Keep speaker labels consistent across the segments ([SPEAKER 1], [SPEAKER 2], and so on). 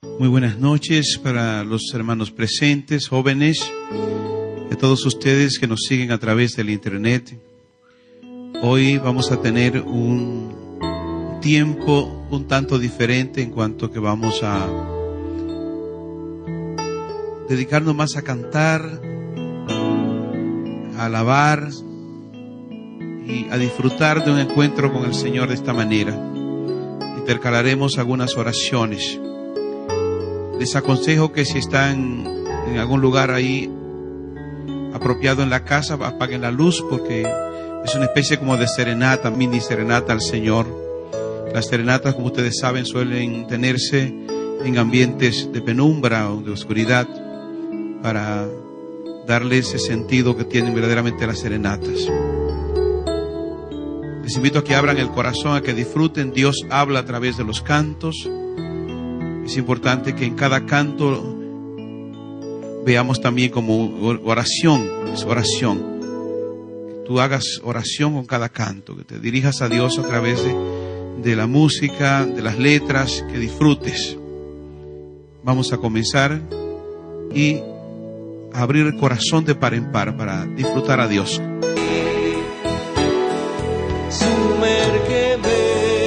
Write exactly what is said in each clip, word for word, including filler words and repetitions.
[SPEAKER 1] Muy buenas noches para los hermanos presentes, jóvenes, de todos ustedes que nos siguen a través del internet. Hoy vamos a tener un tiempo un tanto diferente en cuanto que vamos a dedicarnos más a cantar, a alabar y a disfrutar de un encuentro con el Señor de esta manera. Intercalaremos algunas oraciones. Les aconsejo que si están en algún lugar ahí apropiado en la casa, apaguen la luz, porque es una especie como de serenata, mini serenata al Señor. Las serenatas, como ustedes saben, suelen tenerse en ambientes de penumbra o de oscuridad para darle ese sentido que tienen verdaderamente las serenatas. Les invito a que abran el corazón, a que disfruten. Dios habla a través de los cantos. Es importante que en cada canto veamos también como oración, es oración. Que tú hagas oración con cada canto, que te dirijas a Dios a través de, de la música, de las letras, que disfrutes. Vamos a comenzar y a abrir el corazón de par en par para disfrutar a Dios.
[SPEAKER 2] Sumérgeme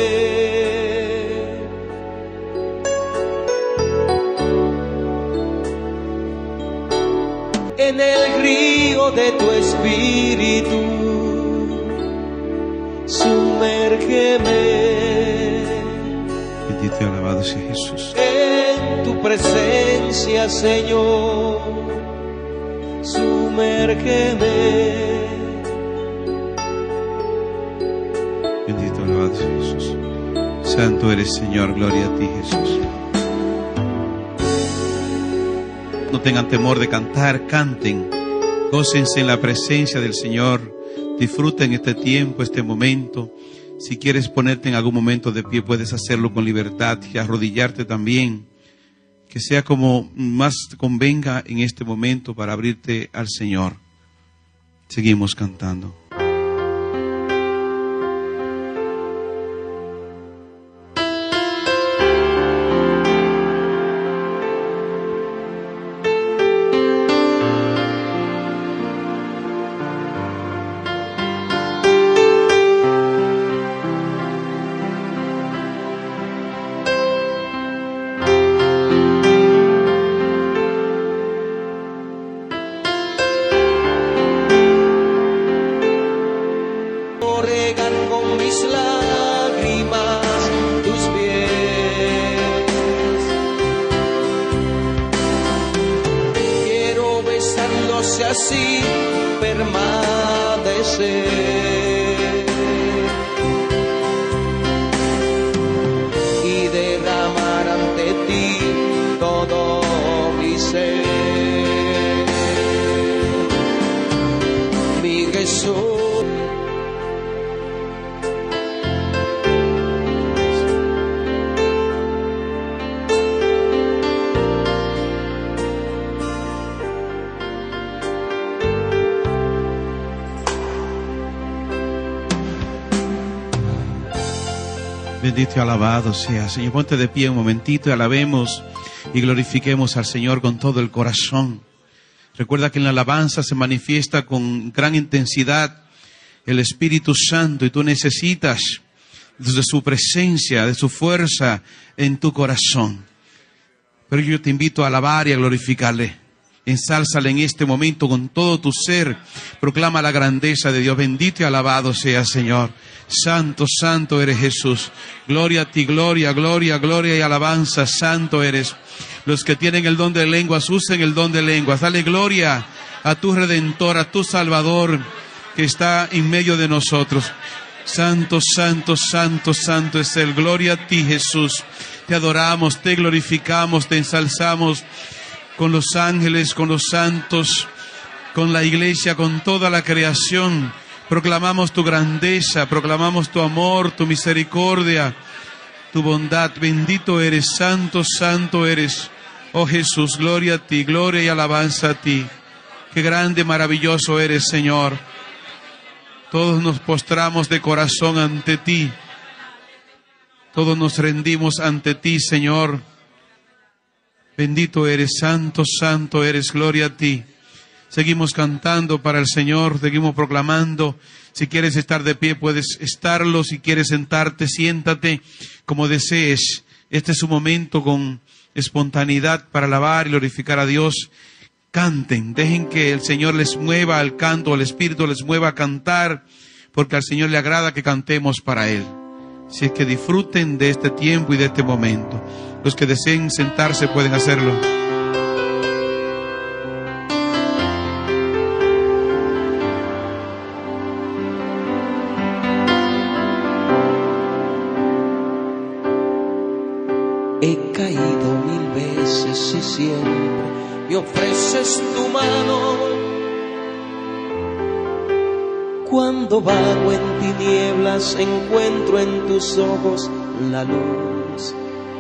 [SPEAKER 2] en el río de tu espíritu, sumérgeme.
[SPEAKER 1] Bendito y alabado sea Jesús.
[SPEAKER 2] En tu presencia, Señor, sumérgeme.
[SPEAKER 1] Bendito y alabado sea Jesús. Santo eres, Señor, gloria a ti, Jesús. No tengan temor de cantar, canten, gócense en la presencia del Señor, disfruten este tiempo, este momento. Si quieres ponerte en algún momento de pie, puedes hacerlo con libertad y arrodillarte también, que sea como más te convenga en este momento para abrirte al Señor. Seguimos cantando.
[SPEAKER 2] Así permanecer y derramar ante ti todo mi ser, mi Jesús.
[SPEAKER 1] Bendito y alabado sea, Señor. Ponte de pie un momentito y alabemos y glorifiquemos al Señor con todo el corazón. Recuerda que en la alabanza se manifiesta con gran intensidad el Espíritu Santo y tú necesitas de su presencia, de su fuerza en tu corazón. Pero yo te invito a alabar y a glorificarle. Ensálzale en este momento con todo tu ser. Proclama la grandeza de Dios. Bendito y alabado sea, Señor. Santo, santo eres Jesús. Gloria a ti, gloria, gloria, gloria y alabanza. Santo eres. Los que tienen el don de lenguas, usen el don de lenguas. Dale gloria a tu Redentor, a tu Salvador, que está en medio de nosotros. Santo, santo, santo, santo es Él. Gloria a ti, Jesús. Te adoramos, te glorificamos, te ensalzamos con los ángeles, con los santos, con la iglesia, con toda la creación. Proclamamos tu grandeza, proclamamos tu amor, tu misericordia, tu bondad. Bendito eres, santo, santo eres. Oh Jesús, gloria a ti, gloria y alabanza a ti. Qué grande, maravilloso eres, Señor. Todos nos postramos de corazón ante ti. Todos nos rendimos ante ti, Señor. Bendito eres, santo, santo eres, gloria a ti. Seguimos cantando para el Señor, seguimos proclamando. Si quieres estar de pie, puedes estarlo. Si quieres sentarte, siéntate como desees. Este es un momento con espontaneidad para alabar y glorificar a Dios. Canten, dejen que el Señor les mueva al canto, el Espíritu les mueva a cantar, porque al Señor le agrada que cantemos para Él. Así es que disfruten de este tiempo y de este momento. Los que deseen sentarse pueden hacerlo.
[SPEAKER 2] He caído mil veces y siempre me ofreces tu mano. Cuando vago en tinieblas encuentro en tus ojos la luz.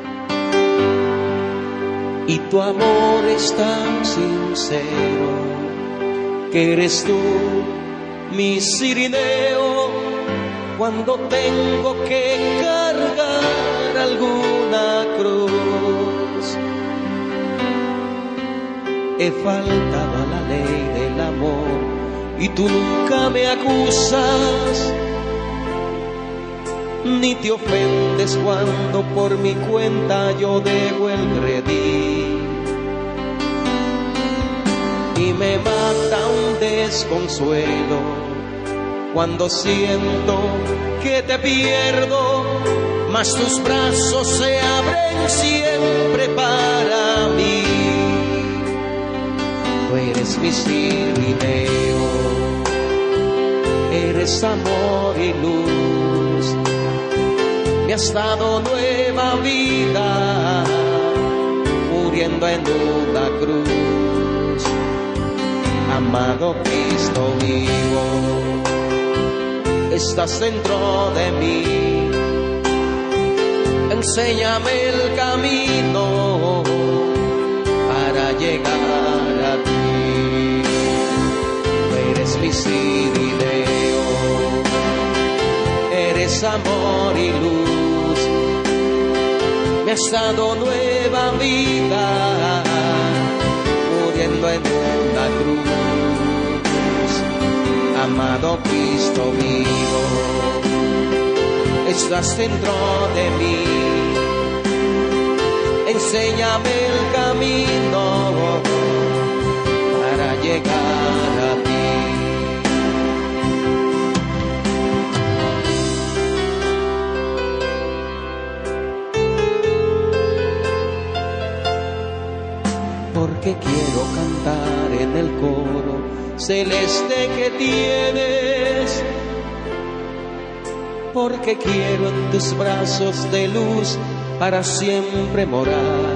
[SPEAKER 2] Y tu amor es tan sincero que eres tú mi cirineo. Cuando tengo que cargar alguna cruz, he faltado a la ley del amor y tú nunca me acusas, ni te ofendes cuando por mi cuenta yo dejo el redil. Y me mata un desconsuelo cuando siento que te pierdo, mas tus brazos se abren siempre para mí. Tú eres mi cirineo, eres amor y luz, me has dado nueva vida, muriendo en una cruz. Amado Cristo vivo, estás dentro de mí, enséñame el camino para llegar a ti. Tú eres mi cirineo, eres amor y luz, me has dado nueva vida, muriendo en una cruz. Amado Cristo vivo, estás dentro de mí, enséñame el camino para llegar a ti. Porque quiero cantar en el coro celeste que tienes, porque quiero en tus brazos de luz para siempre morar,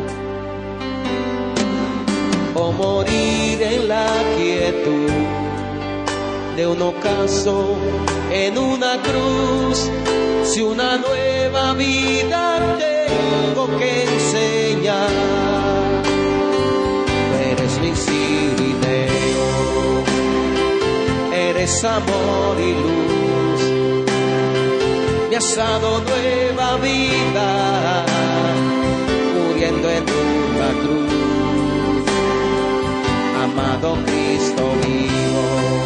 [SPEAKER 2] o morir en la quietud de un ocaso en una cruz. Si una nueva vida tengo que enseñar, eres mi cirineo, eres amor y luz, me has dado nueva vida, muriendo en una cruz. Amado Cristo vivo,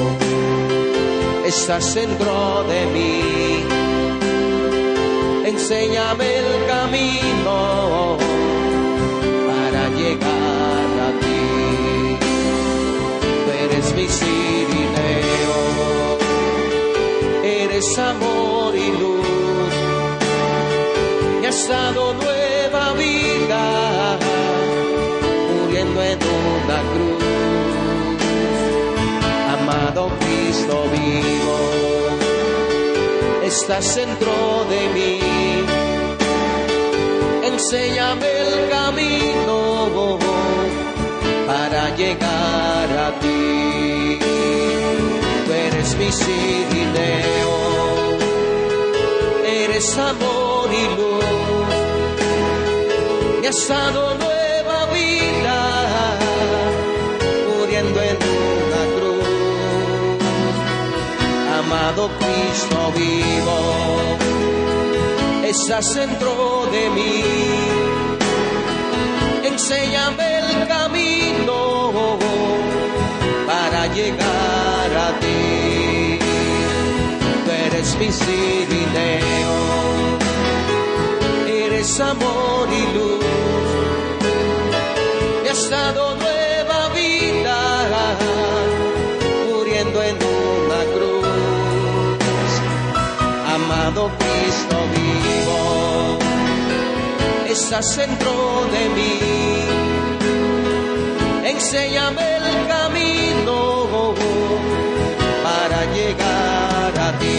[SPEAKER 2] estás dentro de mí, enséñame el camino para llegar a ti. Tú eres mi cirineo, eres amor y luz, me has dado nueva vida, muriendo en una cruz. Amado Cristo vivo, estás dentro de mí, enséñame el camino para llegar a ti. Tú eres mi cirineo, eres amor y luz, me has dado nueva vida, muriendo en una cruz. Amado Cristo vivo, estás dentro de mí, enséñame el camino para llegar a ti. Tú eres mi Cirineo, eres amor y luz, me has dado nueva vida, muriendo en una cruz. Amado Cristo vivo, estás dentro de mí, enséñame el camino para llegar a ti.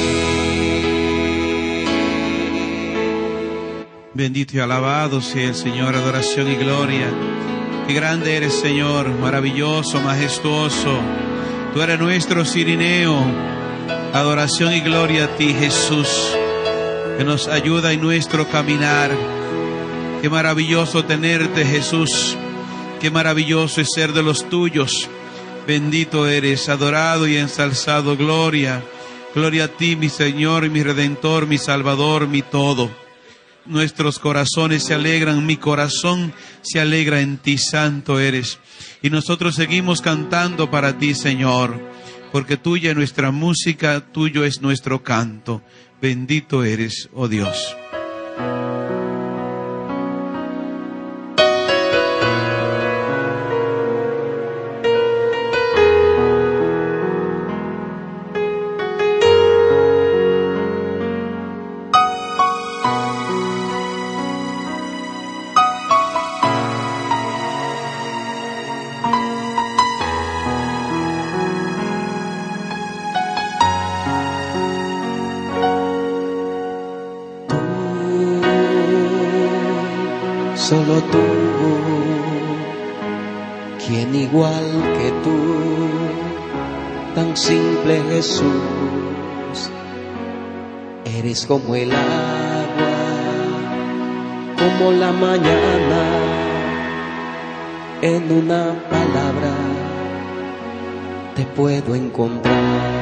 [SPEAKER 1] Bendito y alabado sea el Señor, adoración y gloria. Qué grande eres, Señor, maravilloso, majestuoso. Tú eres nuestro Cirineo. Adoración y gloria a ti, Jesús, que nos ayuda en nuestro caminar. Qué maravilloso tenerte, Jesús. Qué maravilloso es ser de los tuyos. Bendito eres, adorado y ensalzado. Gloria, gloria a ti, mi Señor, mi Redentor, mi Salvador, mi todo. Nuestros corazones se alegran, mi corazón se alegra en ti, santo eres. Y nosotros seguimos cantando para ti, Señor, porque tuya es nuestra música, tuyo es nuestro canto. Bendito eres, oh Dios.
[SPEAKER 2] Solo tú, quien igual que tú, tan simple Jesús, eres como el agua, como la mañana, en una palabra te puedo encontrar.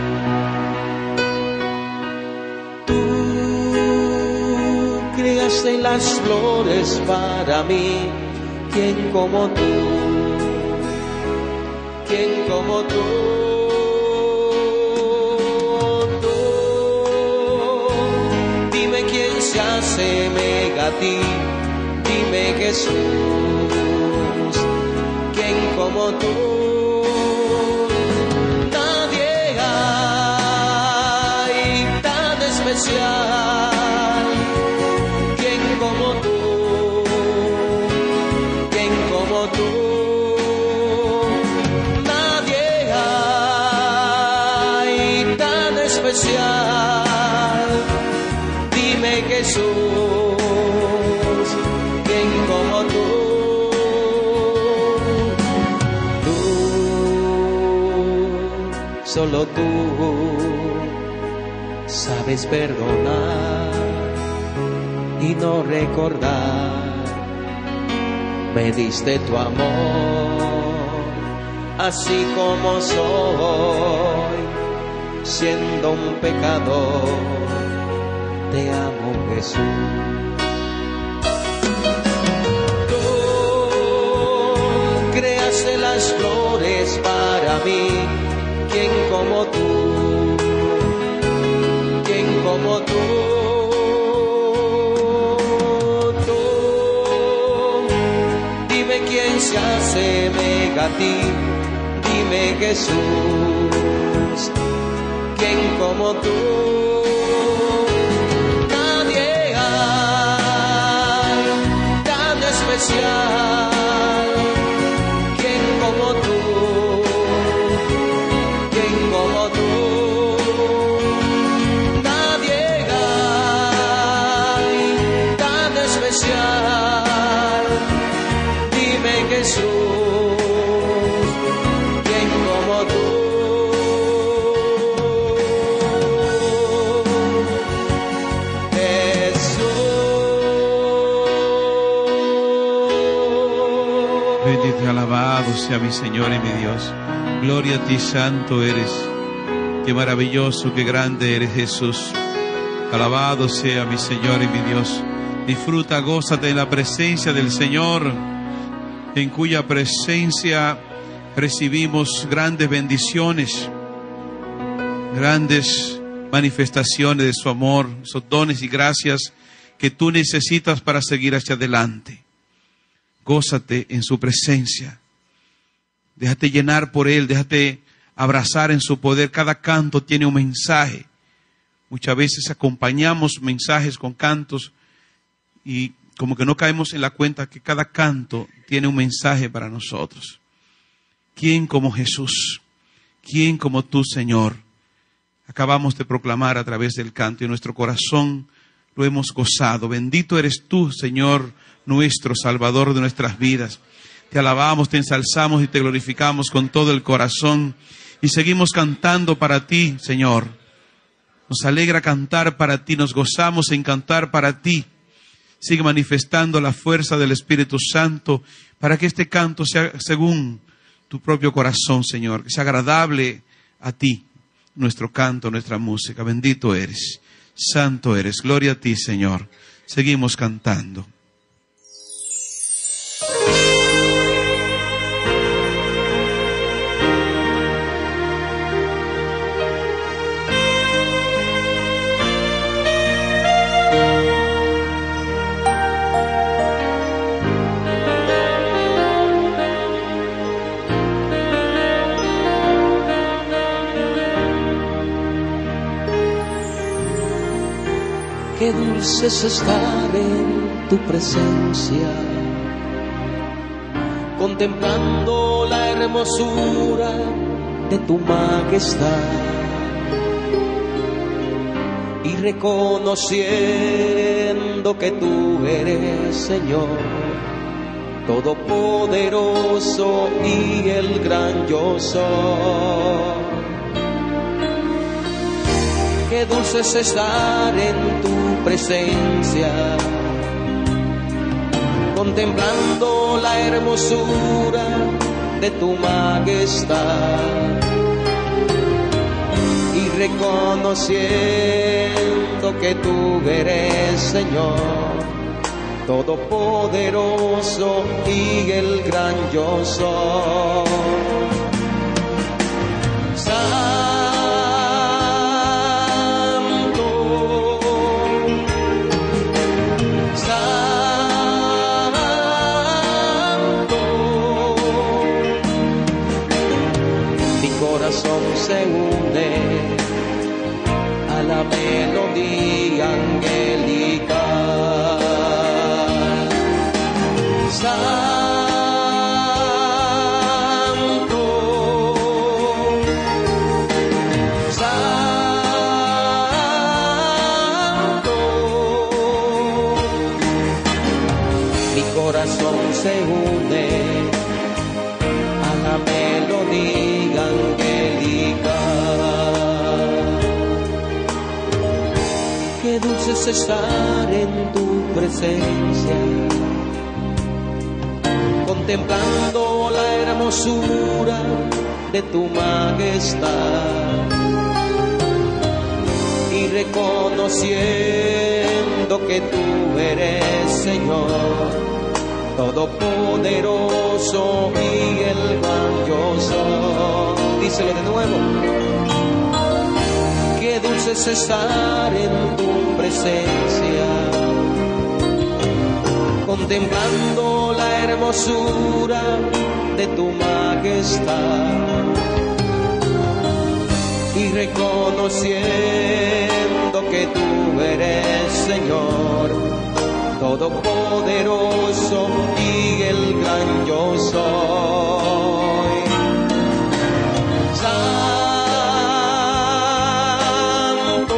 [SPEAKER 2] Creaste las flores para mí, ¿quién como tú? ¿Quién como tú? Tú, dime quién se asemeja a ti, dime Jesús, ¿quién como tú? Nadie hay tan especial como tú, quien como tú, nadie hay tan especial. Dime Jesús, quien como tú, tú, solo tú sabes perdonar y no recordar. Me diste tu amor, así como soy, siendo un pecador, te amo Jesús. Tú creaste las flores para mí, ¿quién como tú? ¿Quién como tú? ¿Quién se asemeja a ti? Dime Jesús, ¿quién como tú? Nadie hay tan especial. ¿Quién como tú? ¿Quién como tú? Nadie hay tan especial. Jesús, quien como tú, Jesús.
[SPEAKER 1] Bendito y alabado sea mi Señor y mi Dios. Gloria a ti, santo eres. Qué maravilloso, qué grande eres, Jesús. Alabado sea mi Señor y mi Dios. Disfruta, gózate en la presencia del Señor. en cuya presencia recibimos grandes bendiciones, grandes manifestaciones de su amor, esos dones y gracias que tú necesitas para seguir hacia adelante. Gózate en su presencia. Déjate llenar por Él, déjate abrazar en su poder. Cada canto tiene un mensaje. Muchas veces acompañamos mensajes con cantos y como que no caemos en la cuenta que cada canto tiene un mensaje para nosotros. ¿Quién como Jesús? ¿Quién como tú, Señor? Acabamos de proclamar a través del canto y en nuestro corazón lo hemos gozado. Bendito eres tú, Señor, nuestro Salvador de nuestras vidas. Te alabamos, te ensalzamos y te glorificamos con todo el corazón. Y seguimos cantando para ti, Señor. Nos alegra cantar para ti, nos gozamos en cantar para ti. Sigue manifestando la fuerza del Espíritu Santo para que este canto sea según tu propio corazón, Señor. Que sea agradable a ti, nuestro canto, nuestra música. Bendito eres, santo eres. Gloria a ti, Señor. Seguimos cantando.
[SPEAKER 2] Qué dulce es estar en tu presencia, contemplando la hermosura de tu majestad y reconociendo que tú eres Señor, todopoderoso y el gran yo soy. Qué dulce es estar en tu presencia, contemplando la hermosura de tu majestad y reconociendo que tú eres Señor, todopoderoso y el gran yo soy. Se une a la melodía angelical. Santo, santo, mi corazón se une a la melodía angelical. Qué dulce es estar en tu presencia, contemplando la hermosura de tu majestad y reconociendo que tú eres Señor, todopoderoso y el gran yo soy. Díselo de nuevo. Qué dulce es estar en tu presencia, contemplando la hermosura de tu majestad y reconociendo que tú eres Señor, todopoderoso y el gran yo soy. Santo,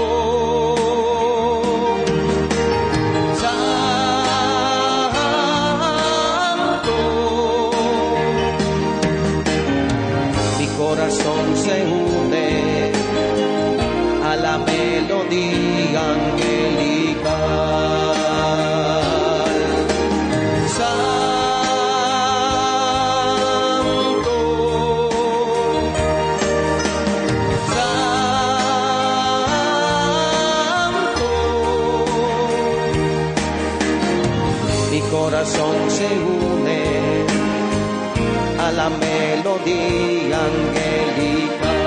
[SPEAKER 2] santo, mi corazón se une a la melodía angelical. Santo, a la melodía angelical.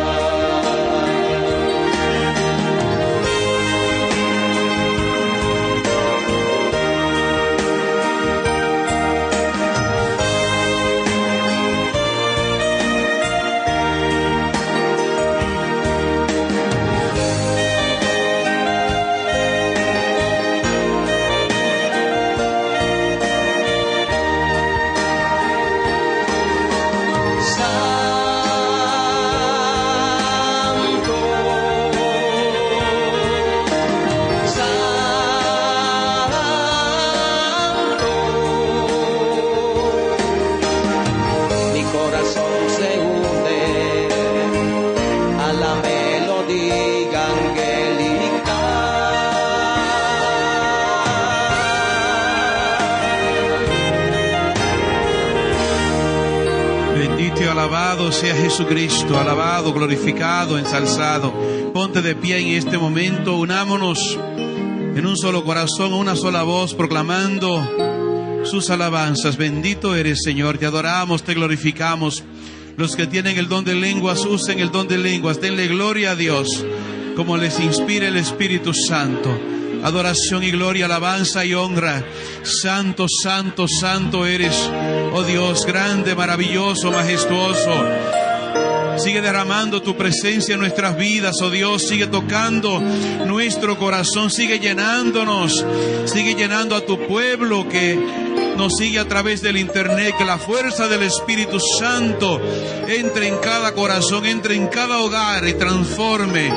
[SPEAKER 1] Alabado sea Jesucristo, alabado, glorificado, ensalzado. Ponte de pie en este momento, unámonos en un solo corazón, una sola voz, proclamando sus alabanzas. Bendito eres, Señor, te adoramos, te glorificamos. Los que tienen el don de lenguas, usen el don de lenguas, denle gloria a Dios, como les inspire el Espíritu Santo. Adoración y gloria, alabanza y honra. Santo, santo, santo eres, oh Dios, grande, maravilloso, majestuoso. Sigue derramando tu presencia en nuestras vidas, oh Dios. Sigue tocando nuestro corazón, sigue llenándonos, sigue llenando a tu pueblo que nos sigue a través del internet. Que la fuerza del Espíritu Santo entre en cada corazón, entre en cada hogar y transforme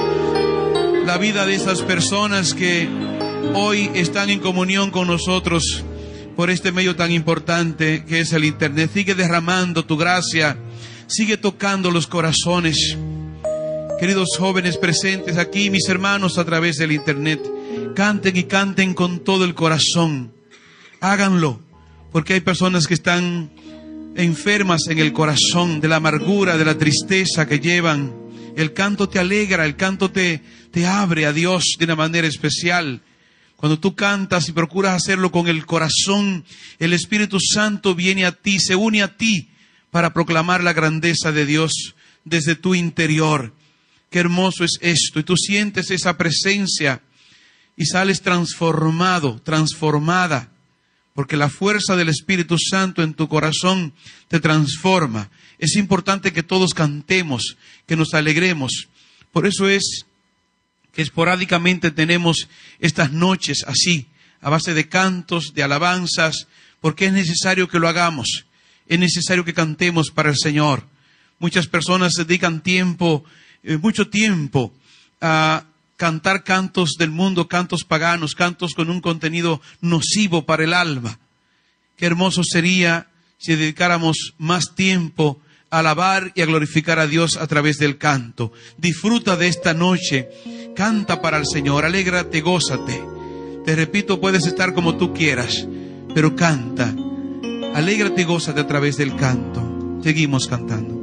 [SPEAKER 1] la vida de esas personas que hoy están en comunión con nosotros por este medio tan importante que es el internet. Sigue derramando tu gracia, sigue tocando los corazones. Queridos jóvenes presentes aquí, mis hermanos a través del internet, canten y canten con todo el corazón. Háganlo, porque hay personas que están enfermas en el corazón de la amargura, de la tristeza que llevan. El canto te alegra, el canto te, te abre a Dios de una manera especial. Cuando tú cantas y procuras hacerlo con el corazón, el Espíritu Santo viene a ti, se une a ti para proclamar la grandeza de Dios desde tu interior. Qué hermoso es esto. Y tú sientes esa presencia y sales transformado, transformada, porque la fuerza del Espíritu Santo en tu corazón te transforma. Es importante que todos cantemos, que nos alegremos. Por eso es que esporádicamente tenemos estas noches así, a base de cantos, de alabanzas, porque es necesario que lo hagamos. Es necesario que cantemos para el Señor. Muchas personas dedican tiempo, eh, mucho tiempo a cantar cantos del mundo, cantos paganos, cantos con un contenido nocivo para el alma. Qué hermoso sería si dedicáramos más tiempo a alabar y a glorificar a Dios a través del canto. Disfruta de esta noche, canta para el Señor, alégrate, gózate. Te repito, puedes estar como tú quieras, pero canta, alégrate y gózate a través del canto. Seguimos cantando.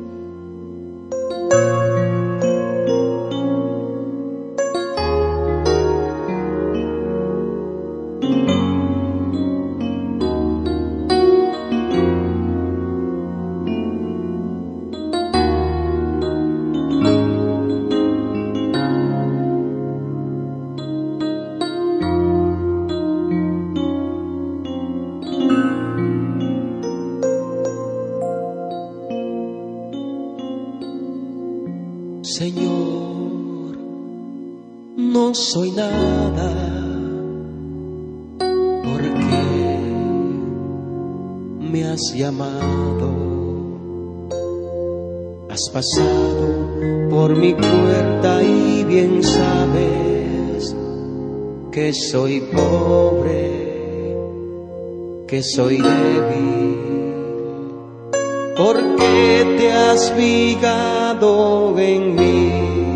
[SPEAKER 2] Señor, no soy nada, porque me has llamado. Has pasado por mi puerta y bien sabes que soy pobre, que soy débil. Porque te has fijado en mí,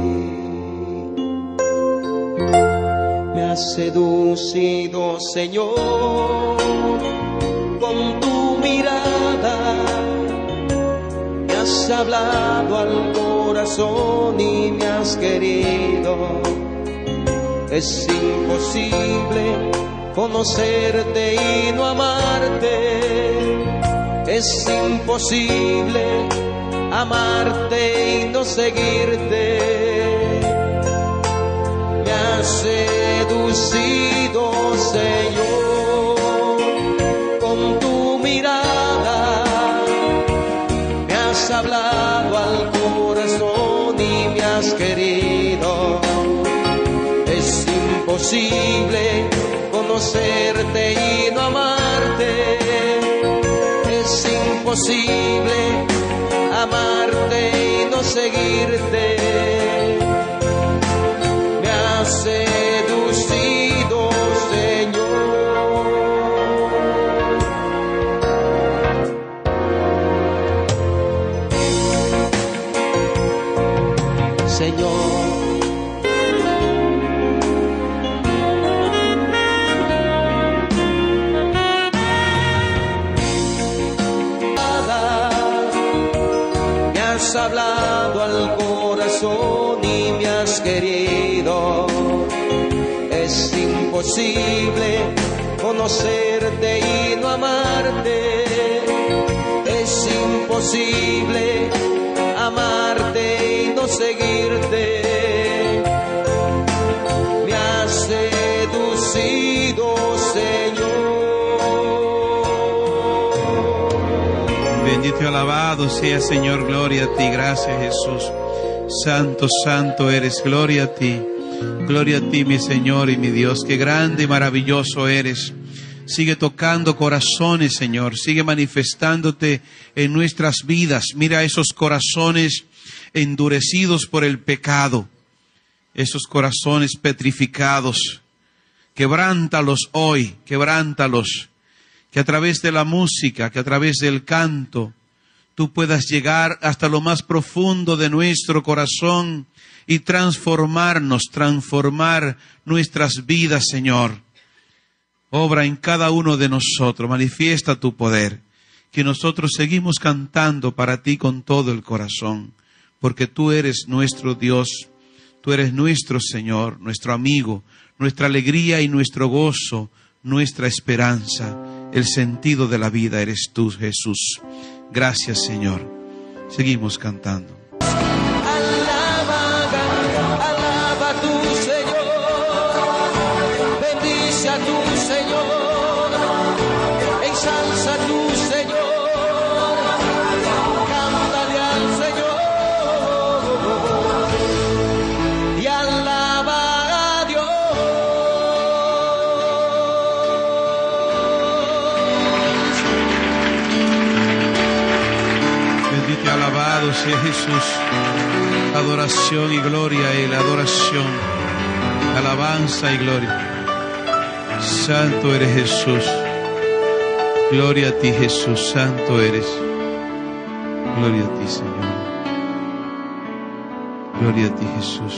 [SPEAKER 2] me has seducido, Señor, con tu mirada, me has hablado al corazón y me has querido. Es imposible conocerte y no amarte. Es imposible amarte y no seguirte. Me has seducido, Señor, con tu mirada. Me has hablado al corazón y me has querido. Es imposible conocerte y no amarte. Es imposible amarte y no seguirte. Me has seducido, Señor. Señor, has hablado al corazón y me has querido. Es imposible conocerte y no amarte. Es imposible amarte y no seguirte. Me has seducido, Señor.
[SPEAKER 1] Bendito y alabado sea, Señor, gloria a ti, gracias, Jesús. Santo, santo eres, gloria a ti, gloria a ti, mi Señor y mi Dios. Qué grande y maravilloso eres. Sigue tocando corazones, Señor, sigue manifestándote en nuestras vidas. Mira esos corazones endurecidos por el pecado, esos corazones petrificados. Quebrántalos hoy, quebrántalos. Que a través de la música, que a través del canto, tú puedas llegar hasta lo más profundo de nuestro corazón y transformarnos, transformar nuestras vidas, Señor. Obra en cada uno de nosotros, manifiesta tu poder, que nosotros seguimos cantando para ti con todo el corazón, porque tú eres nuestro Dios, tú eres nuestro Señor, nuestro amigo, nuestra alegría y nuestro gozo, nuestra esperanza. El sentido de la vida eres tú, Jesús. Gracias, Señor. Seguimos cantando.
[SPEAKER 2] Alaba, alaba a tu Señor. Bendice a tu Señor. Ensalza a tu Señor. Cántale al Señor. Y alaba a Dios.
[SPEAKER 1] Bendito y alabado sea Jesús. Adoración y gloria a Él, adoración, alabanza y gloria. Santo eres, Jesús. Gloria a ti, Jesús. Santo eres. Gloria a ti, Señor. Gloria a ti, Jesús.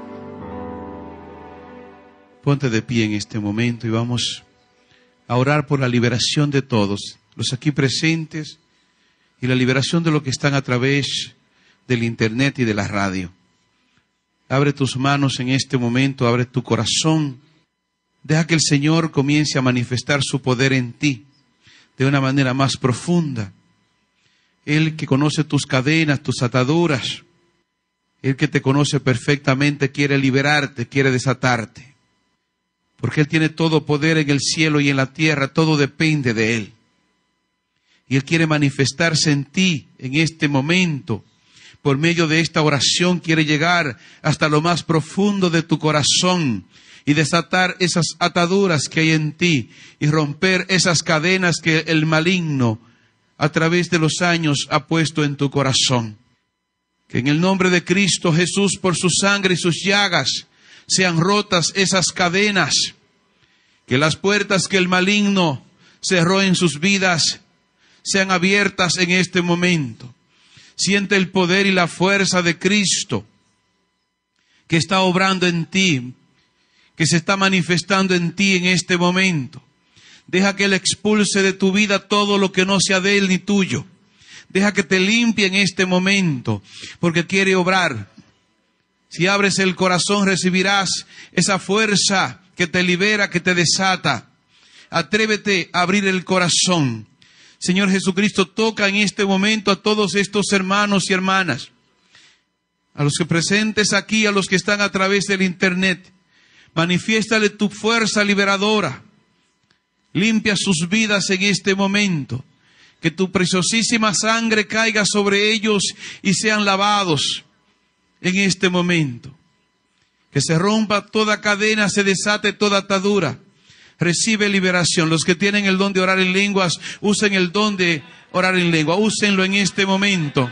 [SPEAKER 1] Ponte de pie en este momento y vamos a orar por la liberación de todos, los aquí presentes, y la liberación de los que están a través del internet y de la radio. Abre tus manos en este momento, abre tu corazón. Deja que el Señor comience a manifestar su poder en ti de una manera más profunda. Él que conoce tus cadenas, tus ataduras, Él que te conoce perfectamente, quiere liberarte, quiere desatarte. Porque Él tiene todo poder en el cielo y en la tierra, todo depende de Él. Y Él quiere manifestarse en ti en este momento. Por medio de esta oración quiere llegar hasta lo más profundo de tu corazón y desatar esas ataduras que hay en ti y romper esas cadenas que el maligno a través de los años ha puesto en tu corazón. Que en el nombre de Cristo Jesús, por su sangre y sus llagas, sean rotas esas cadenas. Que las puertas que el maligno cerró en sus vidas sean abiertas en este momento. Siente el poder y la fuerza de Cristo que está obrando en ti, que se está manifestando en ti en este momento. Deja que Él expulse de tu vida todo lo que no sea de Él ni tuyo. Deja que te limpie en este momento, porque quiere obrar. Si abres el corazón, recibirás esa fuerza que te libera, que te desata. Atrévete a abrir el corazón. Señor Jesucristo, toca en este momento a todos estos hermanos y hermanas, a los que presentes aquí, a los que están a través del internet. Manifiéstale tu fuerza liberadora. Limpia sus vidas en este momento. Que tu preciosísima sangre caiga sobre ellos y sean lavados en este momento. Que se rompa toda cadena, se desate toda atadura. Recibe liberación. Los que tienen el don de orar en lenguas, usen el don de orar en lengua. Úsenlo en este momento.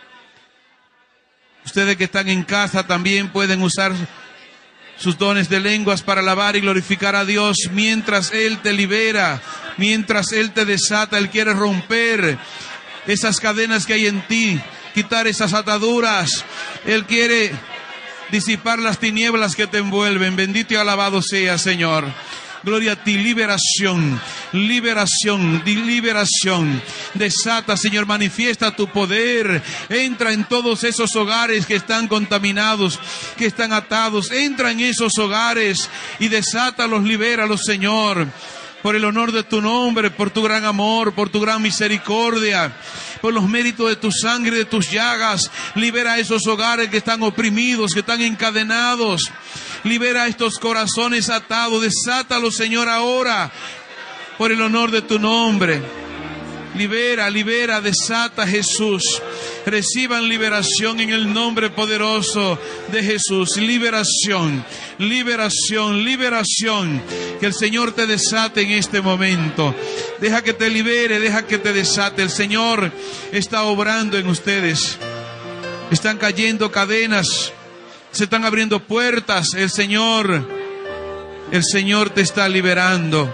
[SPEAKER 1] Ustedes que están en casa también pueden usar sus dones de lenguas para alabar y glorificar a Dios mientras Él te libera, mientras Él te desata. Él quiere romper esas cadenas que hay en ti, quitar esas ataduras. Él quiere disipar las tinieblas que te envuelven. Bendito y alabado sea, Señor. Gloria a ti, liberación, liberación, liberación. Desata, Señor, manifiesta tu poder. Entra en todos esos hogares que están contaminados, que están atados. Entra en esos hogares y desátalos, libéralos, Señor. Por el honor de tu nombre, por tu gran amor, por tu gran misericordia, por los méritos de tu sangre, de tus llagas. Libera a esos hogares que están oprimidos, que están encadenados. Libera a estos corazones atados. Desátalos, Señor, ahora, por el honor de tu nombre. Libera, libera, desata, Jesús. Reciban liberación en el nombre poderoso de Jesús. Liberación, liberación, liberación. Que el Señor te desate en este momento. Deja que te libere, deja que te desate. El Señor está obrando en ustedes. Están cayendo cadenas. Se están abriendo puertas. El Señor, el Señor te está liberando.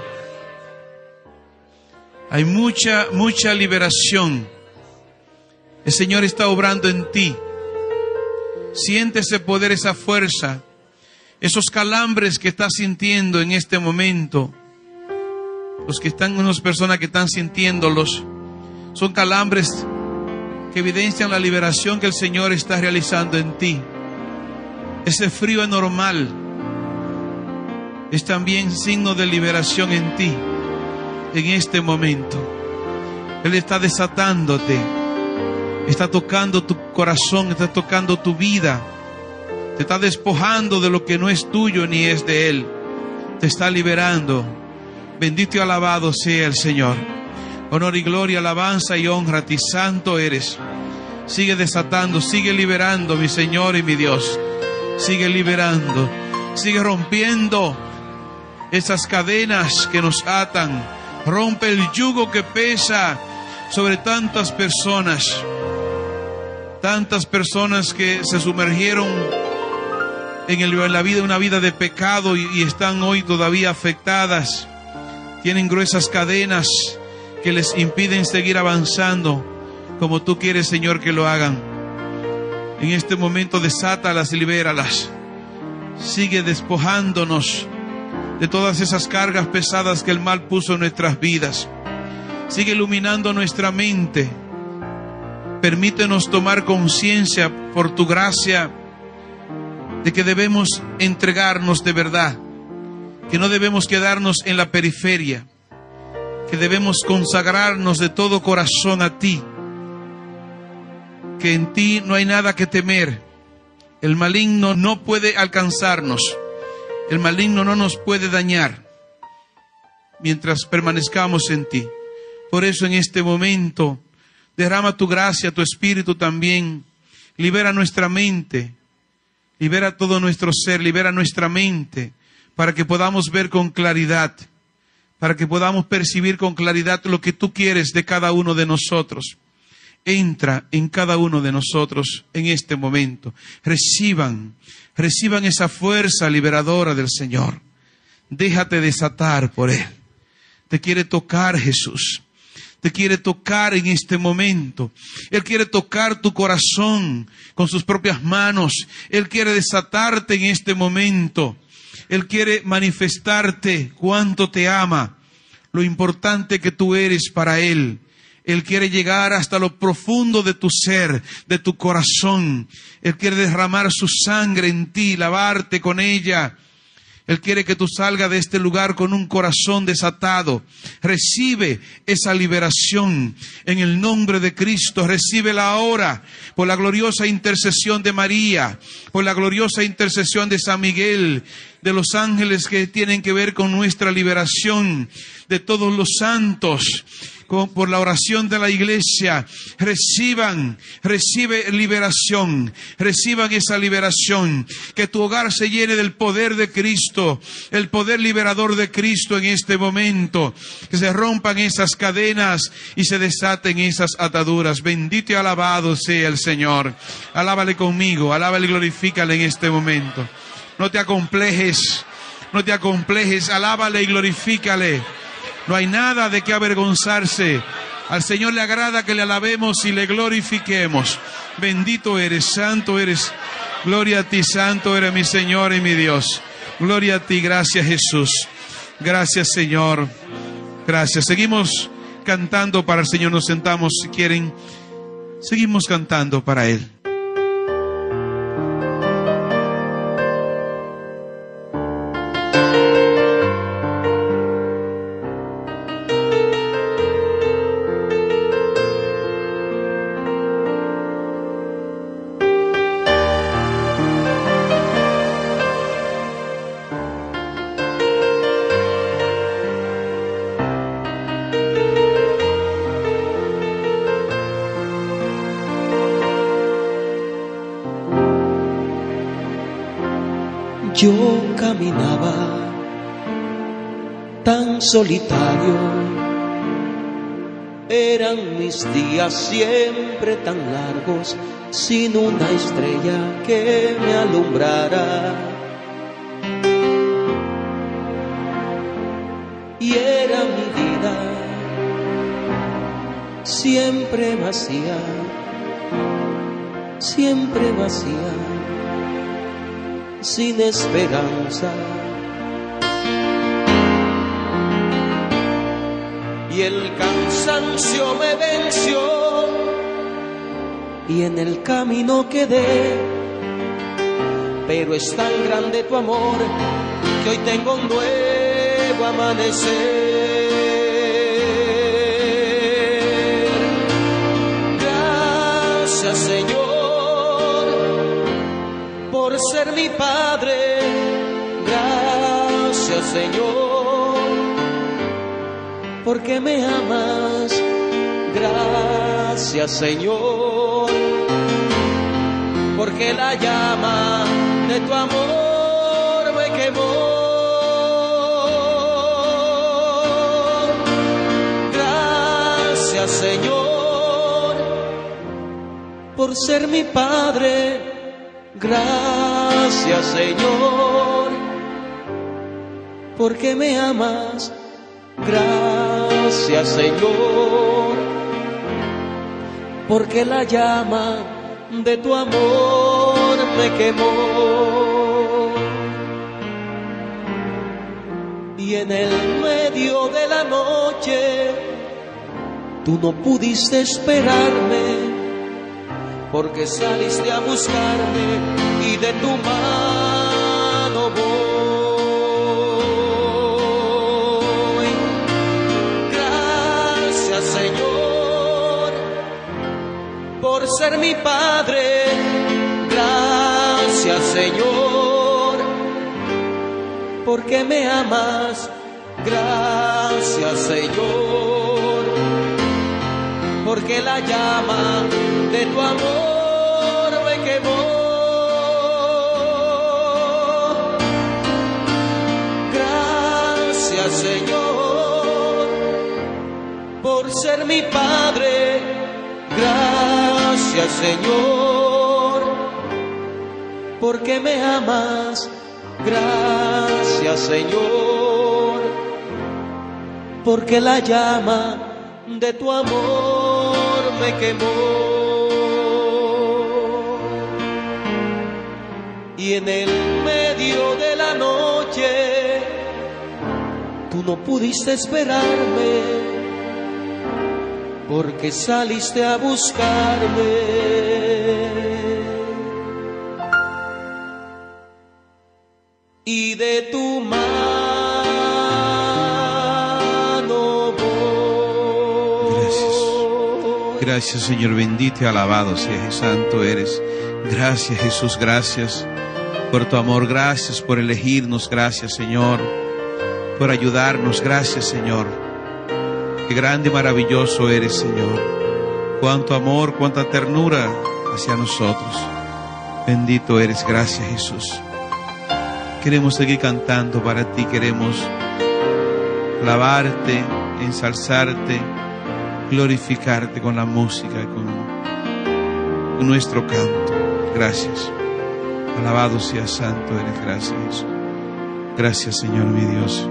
[SPEAKER 1] Hay mucha, mucha liberación. El Señor está obrando en ti. Siente ese poder, esa fuerza. Esos calambres que estás sintiendo en este momento. Los que están, unas personas que están sintiéndolos, son calambres que evidencian la liberación que el Señor está realizando en ti. Ese frío anormal es también signo de liberación en ti. En este momento Él está desatándote, está tocando tu corazón, está tocando tu vida, te está despojando de lo que no es tuyo ni es de Él, te está liberando. Bendito y alabado sea el Señor. Honor y gloria, alabanza y honra a ti, santo eres. Sigue desatando, sigue liberando, mi Señor y mi Dios. Sigue liberando, sigue rompiendo esas cadenas que nos atan. Rompe el yugo que pesa sobre tantas personas. Tantas personas que se sumergieron en, el, en la vida, una vida de pecado y, y están hoy todavía afectadas. Tienen gruesas cadenas que les impiden seguir avanzando como tú quieres, Señor, que lo hagan. En este momento desátalas y libéralas. Sigue despojándonos de todas esas cargas pesadas que el mal puso en nuestras vidas. Sigue iluminando nuestra mente. Permítenos tomar conciencia por tu gracia de que debemos entregarnos de verdad, que no debemos quedarnos en la periferia, que debemos consagrarnos de todo corazón a ti, que en ti no hay nada que temer. El maligno no puede alcanzarnos. El maligno no nos puede dañar mientras permanezcamos en ti. Por eso en este momento derrama tu gracia, tu espíritu también. Libera nuestra mente, libera todo nuestro ser, libera nuestra mente para que podamos ver con claridad, para que podamos percibir con claridad lo que tú quieres de cada uno de nosotros. Entra en cada uno de nosotros en este momento. Reciban, reciban esa fuerza liberadora del Señor. Déjate desatar por Él. Te quiere tocar, Jesús. Te quiere tocar en este momento. Él quiere tocar tu corazón con sus propias manos. Él quiere desatarte en este momento. Él quiere manifestarte cuánto te ama, lo importante que tú eres para Él. Él quiere llegar hasta lo profundo de tu ser, de tu corazón. Él quiere derramar su sangre en ti, lavarte con ella Él quiere que tú salgas de este lugar con un corazón desatado. Recibe esa liberación en el nombre de Cristo. Recíbela ahora por la gloriosa intercesión de María, por la gloriosa intercesión de San Miguel, de los ángeles que tienen que ver con nuestra liberación, de todos los santos. Por la oración de la iglesia, reciban, recibe liberación, reciban esa liberación, que tu hogar se llene del poder de Cristo, el poder liberador de Cristo en este momento, que se rompan esas cadenas y se desaten esas ataduras. Bendito y alabado sea el Señor. Alábale conmigo, alábale y glorifícale en este momento. No te acomplejes, no te acomplejes, alábale y glorifícale. No hay nada de qué avergonzarse. Al Señor le agrada que le alabemos y le glorifiquemos. Bendito eres, santo eres. Gloria a ti, santo eres mi Señor y mi Dios. Gloria a ti, gracias Jesús. Gracias Señor. Gracias. Seguimos cantando para el Señor. Nos sentamos si quieren. Seguimos cantando para Él.
[SPEAKER 2] Yo caminaba tan solitario, eran mis días siempre tan largos, sin una estrella que me alumbrara. Y era mi vida siempre vacía, siempre vacía, sin esperanza. Y el cansancio me venció y en el camino quedé, pero es tan grande tu amor que hoy tengo un nuevo amanecer. Gracias Señor por ser mi Padre, gracias Señor, porque me amas, gracias Señor, porque la llama de tu amor me quemó. Gracias Señor por ser mi Padre, gracias Señor, porque me amas, gracias Señor, porque la llama de tu amor me quemó. Y en el medio de la noche tú no pudiste esperarme, porque saliste a buscarme y de tu mano voy. Gracias Señor por ser mi Padre, gracias Señor, porque me amas, gracias Señor, porque la llama de tu amor me quemó. Gracias Señor por ser mi Padre, gracias Señor, porque me amas, gracias Señor, porque la llama de tu amor me quemó. Y en el medio de la noche tú no pudiste esperarme, porque saliste a buscarme. Y de tu
[SPEAKER 1] Gracias, Señor, bendito y alabado seas, santo eres. Gracias, Jesús, gracias por tu amor, gracias por elegirnos, gracias, Señor, por ayudarnos, gracias, Señor. Qué grande y maravilloso eres, Señor. Cuánto amor, cuánta ternura hacia nosotros. Bendito eres, gracias, Jesús. Queremos seguir cantando para ti, queremos alabarte, ensalzarte, glorificarte con la música y con, con nuestro canto. Gracias. Alabado sea, santo eres. Gracias, Jesús. Gracias, Señor, mi Dios.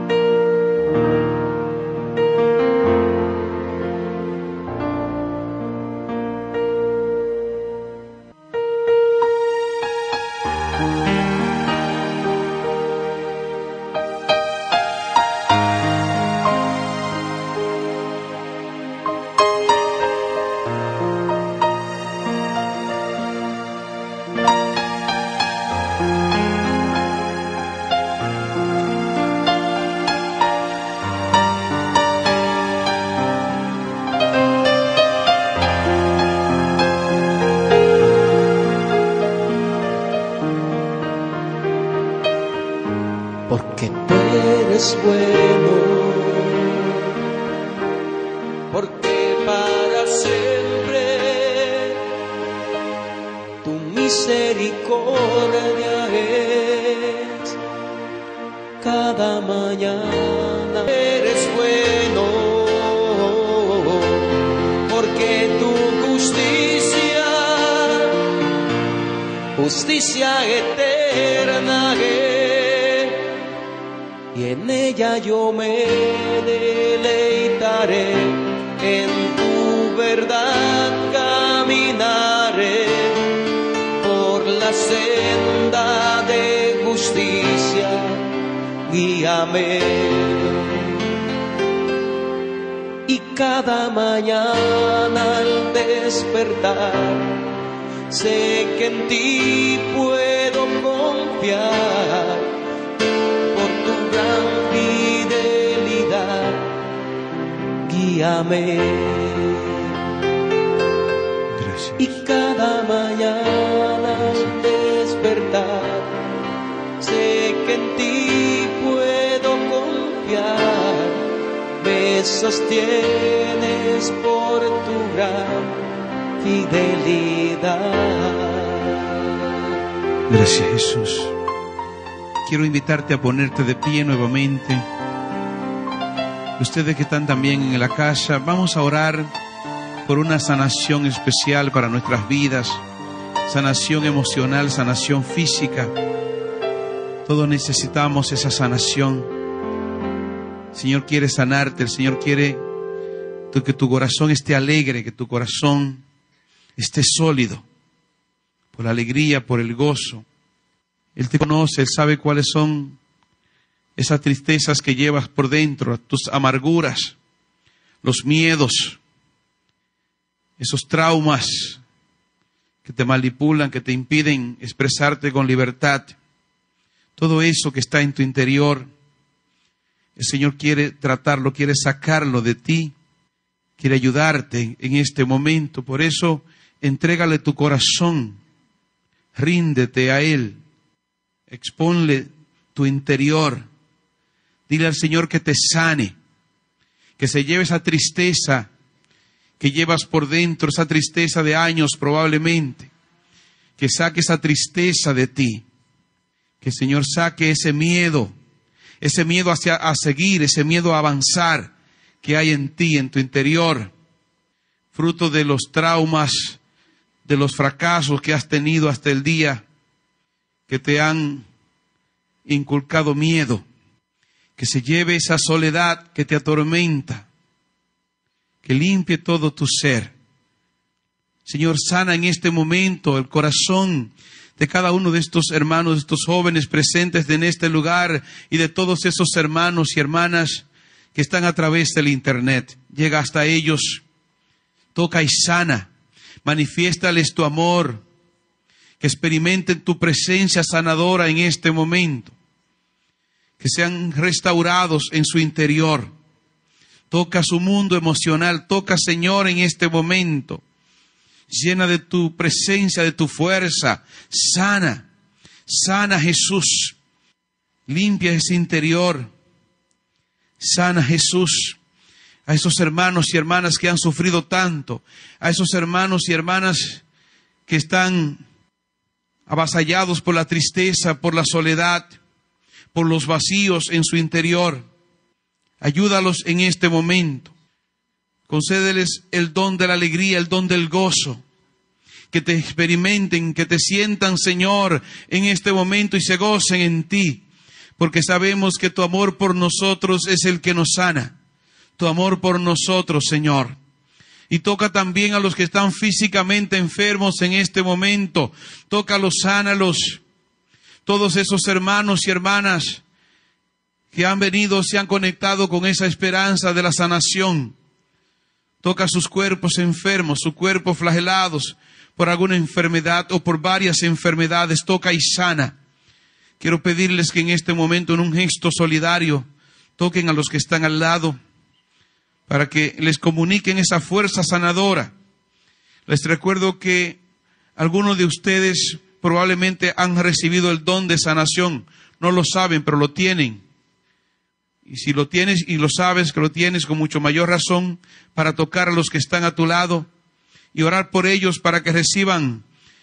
[SPEAKER 2] Porque tú eres bueno, porque para siempre tu misericordia es. Cada mañana eres bueno, porque tu justicia, justicia eterna es. Y en ella yo me deleitaré, en tu verdad caminaré, por la senda de justicia, guíame. Y cada mañana al despertar, sé que en ti puedo confiar. Fidelidad, guíame.
[SPEAKER 1] Gracias.
[SPEAKER 2] Y cada mañana al despertar, sé que en ti puedo confiar. Me sostienes por tu gran fidelidad.
[SPEAKER 1] Gracias, Jesús. Quiero invitarte a ponerte de pie nuevamente. Ustedes que están también en la casa, vamos a orar por una sanación especial para nuestras vidas. Sanación emocional, sanación física. Todos necesitamos esa sanación. El Señor quiere sanarte, el Señor quiere que tu corazón esté alegre, que tu corazón esté sólido, por la alegría, por el gozo. Él te conoce, Él sabe cuáles son esas tristezas que llevas por dentro, tus amarguras, los miedos, esos traumas que te manipulan, que te impiden expresarte con libertad. Todo eso que está en tu interior, el Señor quiere tratarlo, quiere sacarlo de ti, quiere ayudarte en este momento. Por eso, entrégale tu corazón, ríndete a Él. Exponle tu interior. Dile al Señor que te sane, que se lleve esa tristeza que llevas por dentro, esa tristeza de años probablemente, que saque esa tristeza de ti, que el Señor saque ese miedo, ese miedo hacia a seguir, ese miedo a avanzar que hay en ti, en tu interior, fruto de los traumas, de los fracasos que has tenido hasta el día, que te han inculcado miedo, que se lleve esa soledad que te atormenta, que limpie todo tu ser. Señor, sana en este momento el corazón de cada uno de estos hermanos, de estos jóvenes presentes en este lugar y de todos esos hermanos y hermanas que están a través del internet. Llega hasta ellos, toca y sana, manifiéstales tu amor, que experimenten tu presencia sanadora en este momento, que sean restaurados en su interior. Toca su mundo emocional, toca, Señor, en este momento. llena de tu presencia, de tu fuerza. Sana, sana Jesús. Limpia ese interior. Sana Jesús. A esos hermanos y hermanas que han sufrido tanto. A esos hermanos y hermanas que están avasallados por la tristeza, por la soledad, por los vacíos en su interior. Ayúdalos en este momento. Concédeles el don de la alegría, el don del gozo. Que te experimenten, que te sientan, Señor, en este momento y se gocen en ti. Porque sabemos que tu amor por nosotros es el que nos sana. Tu amor por nosotros, Señor. Y toca también a los que están físicamente enfermos en este momento. Tócalos, sánalos. Todos esos hermanos y hermanas que han venido, se han conectado con esa esperanza de la sanación. Toca sus cuerpos enfermos, sus cuerpos flagelados por alguna enfermedad o por varias enfermedades. Toca y sana. Quiero pedirles que en este momento, en un gesto solidario, toquen a los que están al lado para que les comuniquen esa fuerza sanadora. Les recuerdo que algunos de ustedes probablemente han recibido el don de sanación. No lo saben, pero lo tienen. Y si lo tienes y lo sabes que lo tienes, con mucho mayor razón para tocar a los que están a tu lado y orar por ellos para que reciban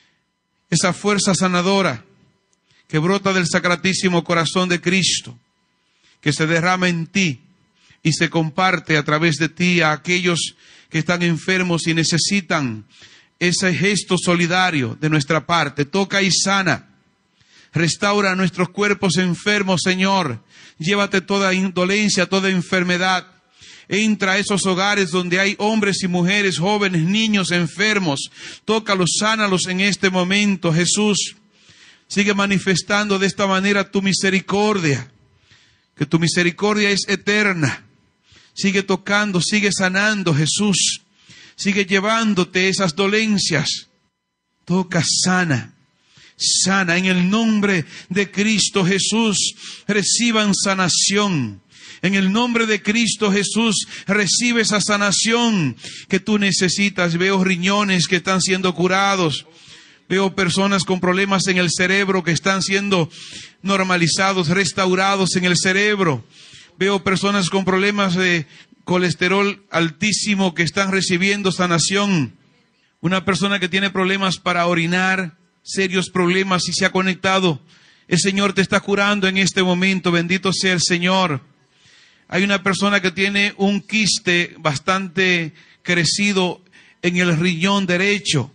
[SPEAKER 1] esa fuerza sanadora que brota del Sacratísimo Corazón de Cristo, que se derrama en ti y se comparte a través de ti a aquellos que están enfermos y necesitan ese gesto solidario de nuestra parte. Toca y sana. Restaura nuestros cuerpos enfermos, Señor. Llévate toda indolencia, toda enfermedad. Entra a esos hogares donde hay hombres y mujeres, jóvenes, niños enfermos. Tócalos, sánalos en este momento, Jesús. Sigue manifestando de esta manera tu misericordia. Que tu misericordia es eterna. Sigue tocando, sigue sanando, Jesús. Sigue llevándote esas dolencias. Toca, sana. Sana en el nombre de Cristo Jesús. Reciban sanación. En el nombre de Cristo Jesús, recibe esa sanación que tú necesitas. Veo riñones que están siendo curados. Veo personas con problemas en el cerebro que están siendo normalizados, restaurados en el cerebro. Veo personas con problemas de colesterol altísimo que están recibiendo sanación. Una persona que tiene problemas para orinar, serios problemas y se ha conectado. El Señor te está curando en este momento. Bendito sea el Señor. Hay una persona que tiene un quiste bastante crecido en el riñón derecho.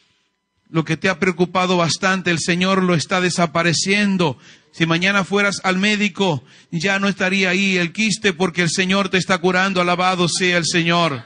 [SPEAKER 1] Lo que te ha preocupado bastante, el Señor lo está desapareciendo. Si mañana fueras al médico, ya no estaría ahí el quiste porque el Señor te está curando. Alabado sea el Señor.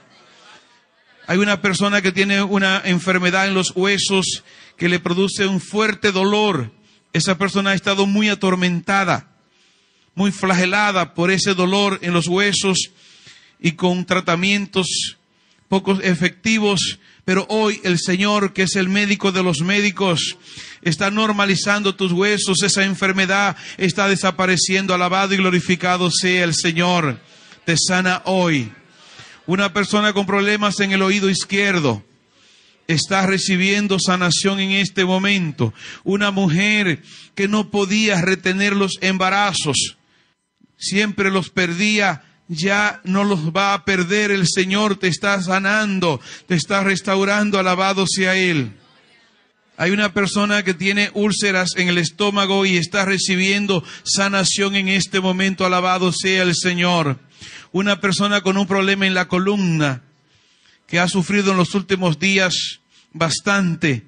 [SPEAKER 1] Hay una persona que tiene una enfermedad en los huesos que le produce un fuerte dolor. Esa persona ha estado muy atormentada, muy flagelada por ese dolor en los huesos y con tratamientos pocos efectivos. Pero hoy el Señor, que es el médico de los médicos, está normalizando tus huesos. Esa enfermedad está desapareciendo. Alabado y glorificado sea el Señor. Te sana hoy. Una persona con problemas en el oído izquierdo está recibiendo sanación en este momento. Una mujer que no podía retener los embarazos, siempre los perdía. Ya no los va a perder. El Señor te está sanando, te está restaurando. Alabado sea Él. Hay una persona que tiene úlceras en el estómago y está recibiendo sanación en este momento. Alabado sea el Señor. Una persona con un problema en la columna que ha sufrido en los últimos días bastante.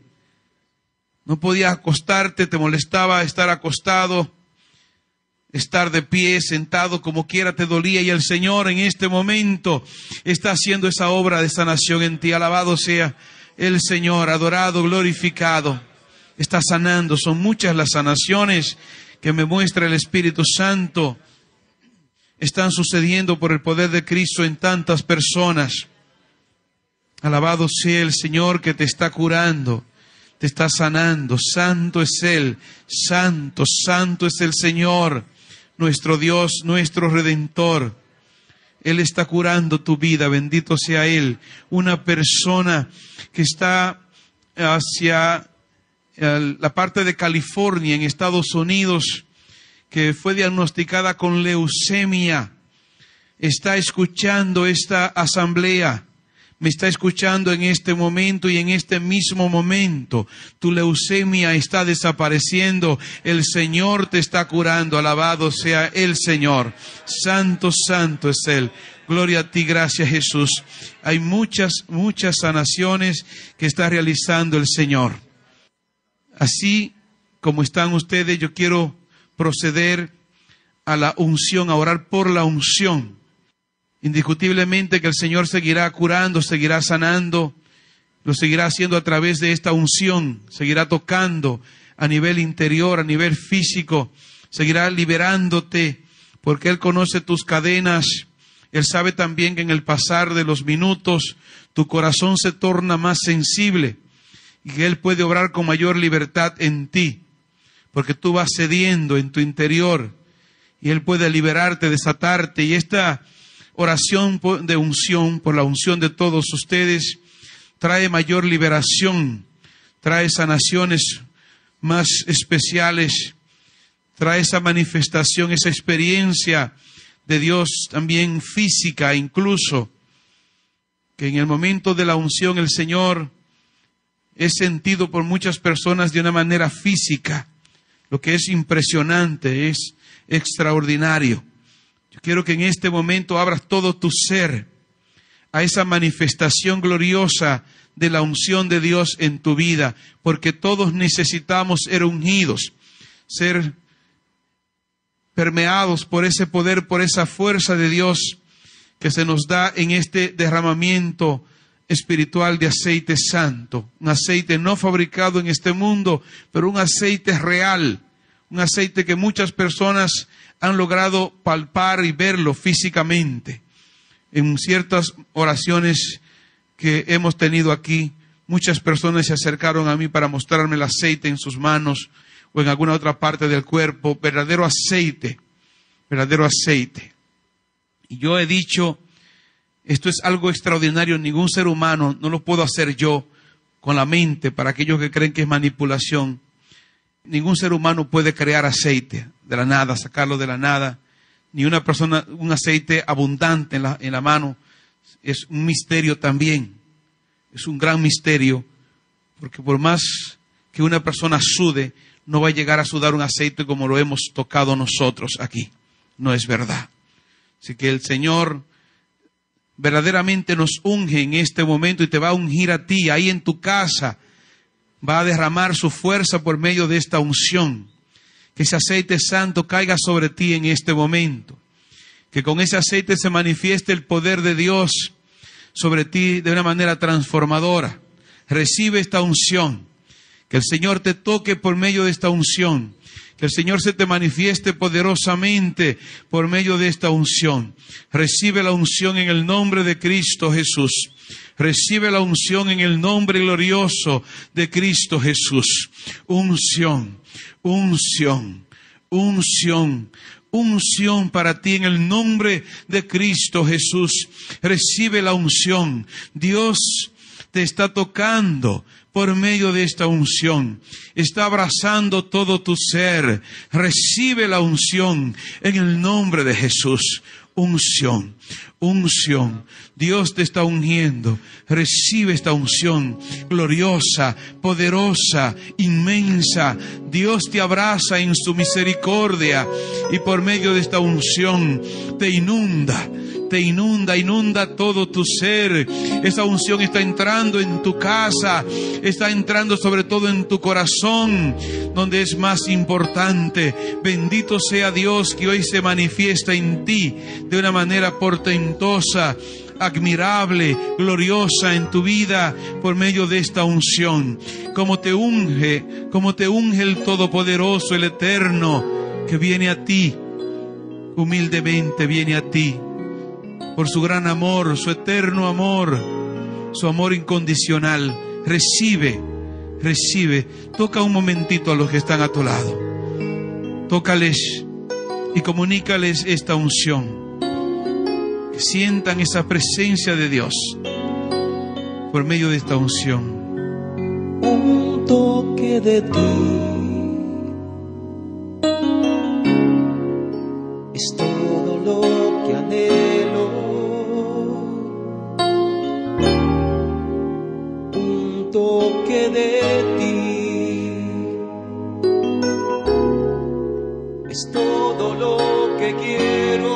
[SPEAKER 1] No podía acostarte, te molestaba estar acostado. Estar de pie, sentado, como quiera te dolía, y el Señor en este momento está haciendo esa obra de sanación en ti. Alabado sea el Señor, adorado, glorificado. Está sanando. Son muchas las sanaciones que me muestra el Espíritu Santo. Están sucediendo por el poder de Cristo en tantas personas. Alabado sea el Señor que te está curando, te está sanando. Santo es Él, santo, santo es el Señor. Nuestro Dios, nuestro Redentor. Él está curando tu vida, bendito sea Él. Una persona que está hacia el, la parte de California, en Estados Unidos, que fue diagnosticada con leucemia, está escuchando esta asamblea, me está escuchando en este momento y en este mismo momento. Tu leucemia está desapareciendo, el Señor te está curando, alabado sea el Señor. Santo, santo es Él. Gloria a ti, gracias Jesús. Hay muchas, muchas sanaciones que está realizando el Señor. Así como están ustedes, yo quiero proceder a la unción, a orar por la unción. Indiscutiblemente que el Señor seguirá curando, seguirá sanando, lo seguirá haciendo a través de esta unción, seguirá tocando a nivel interior, a nivel físico, seguirá liberándote, porque Él conoce tus cadenas. Él sabe también que en el pasar de los minutos tu corazón se torna más sensible y que Él puede obrar con mayor libertad en ti, porque tú vas cediendo en tu interior y Él puede liberarte, desatarte. Y esta oración de unción, por la unción de todos ustedes, trae mayor liberación, trae sanaciones más especiales, trae esa manifestación, esa experiencia de Dios también física, incluso, que en el momento de la unción el Señor es sentido por muchas personas de una manera física, lo que es impresionante, es extraordinario. Yo quiero que en este momento abras todo tu ser a esa manifestación gloriosa de la unción de Dios en tu vida, porque todos necesitamos ser ungidos, ser permeados por ese poder, por esa fuerza de Dios que se nos da en este derramamiento espiritual de aceite santo, un aceite no fabricado en este mundo, pero un aceite real, un aceite que muchas personas han logrado palpar y verlo físicamente. En ciertas oraciones que hemos tenido aquí, muchas personas se acercaron a mí para mostrarme el aceite en sus manos o en alguna otra parte del cuerpo, verdadero aceite, verdadero aceite. Y yo he dicho, esto es algo extraordinario, ningún ser humano, no lo puedo hacer yo con la mente, para aquellos que creen que es manipulación. Ningún ser humano puede crear aceite de la nada, sacarlo de la nada. Ni una persona, un aceite abundante en la, en la mano. Es un misterio también. Es un gran misterio. Porque por más que una persona sude, no va a llegar a sudar un aceite como lo hemos tocado nosotros aquí. No es verdad. Así que el Señor verdaderamente nos unge en este momento y te va a ungir a ti, ahí en tu casa. Va a derramar su fuerza por medio de esta unción. Que ese aceite santo caiga sobre ti en este momento. Que con ese aceite se manifieste el poder de Dios sobre ti de una manera transformadora. Recibe esta unción. Que el Señor te toque por medio de esta unción. Que el Señor se te manifieste poderosamente por medio de esta unción. Recibe la unción en el nombre de Cristo Jesús. Recibe la unción en el nombre glorioso de Cristo Jesús. Unción, unción, unción, unción para ti en el nombre de Cristo Jesús. Recibe la unción. Dios te está tocando por medio de esta unción. Está abrazando todo tu ser. Recibe la unción en el nombre de Jesús. Unción, unción. Dios te está ungiendo. Recibe esta unción gloriosa, poderosa, inmensa. Dios te abraza en su misericordia y por medio de esta unción te inunda. Te inunda, inunda todo tu ser. Esa unción está entrando en tu casa, está entrando sobre todo en tu corazón, donde es más importante. Bendito sea Dios que hoy se manifiesta en ti de una manera portentosa, admirable, gloriosa en tu vida por medio de esta unción. Como te unge, como te unge el Todopoderoso, el Eterno, que viene a ti, humildemente viene a ti. Por su gran amor, su eterno amor, su amor incondicional. Recibe, recibe. Toca un momentito a los que están a tu lado. Tócales y comunícales esta unción. Que sientan esa presencia de Dios por medio de esta unción.
[SPEAKER 2] un toque de ti. Es todo lo que anhelo, un toque de ti. Es todo lo que quiero,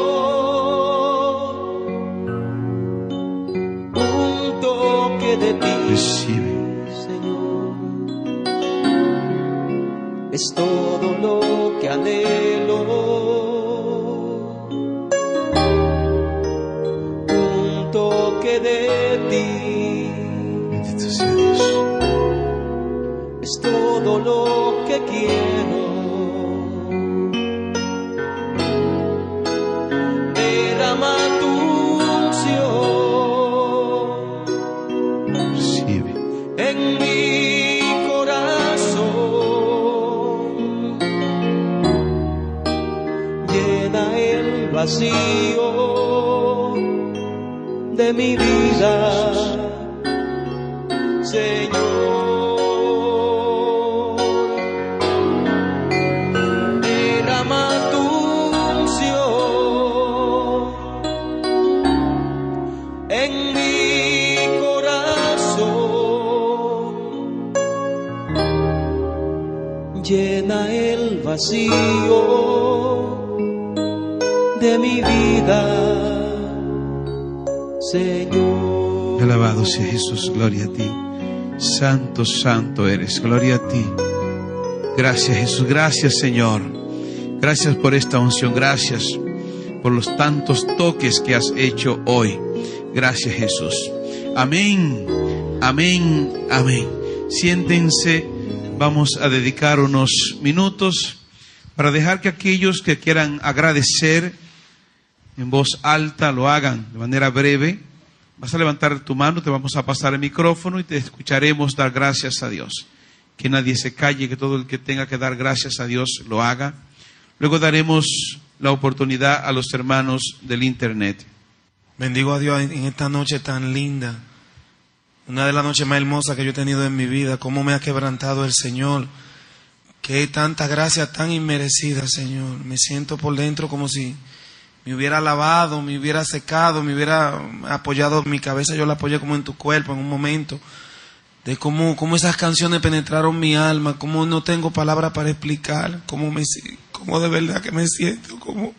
[SPEAKER 2] un toque de ti.
[SPEAKER 1] Recibe.
[SPEAKER 2] Señor, es todo lo que anhelo, toque de ti.
[SPEAKER 1] Bendito sea Dios.
[SPEAKER 2] Es todo lo que quiero. Derrama tu unción.
[SPEAKER 1] Recibe.
[SPEAKER 2] En mi corazón. Llena el vacío de mi vida, Señor. Derrama tu unción en mi corazón. Llena el vacío de mi vida, Señor.
[SPEAKER 1] Alabado sea Jesús, gloria a ti. Santo, santo eres, gloria a ti. Gracias Jesús, gracias Señor. Gracias por esta unción, gracias por los tantos toques que has hecho hoy. Gracias Jesús. Amén, amén, amén. Siéntense, vamos a dedicar unos minutos para dejar que aquellos que quieran agradecer en voz alta lo hagan de manera breve. Vas a levantar tu mano, te vamos a pasar el micrófono y te escucharemos dar gracias a Dios. Que nadie se calle, que todo el que tenga que dar gracias a Dios lo haga. Luego daremos la oportunidad a los hermanos del internet.
[SPEAKER 3] Bendigo a Dios en esta noche tan linda. Una de las noches más hermosas que yo he tenido en mi vida. Cómo me ha quebrantado el Señor. Qué tanta gracia tan inmerecida, Señor. Me siento por dentro como si me hubiera lavado, me hubiera secado, me hubiera apoyado mi cabeza. Yo la apoyé como en tu cuerpo en un momento. De cómo, cómo esas canciones penetraron mi alma. Cómo no tengo palabras para explicar. Cómo, me, cómo de verdad que me siento. Como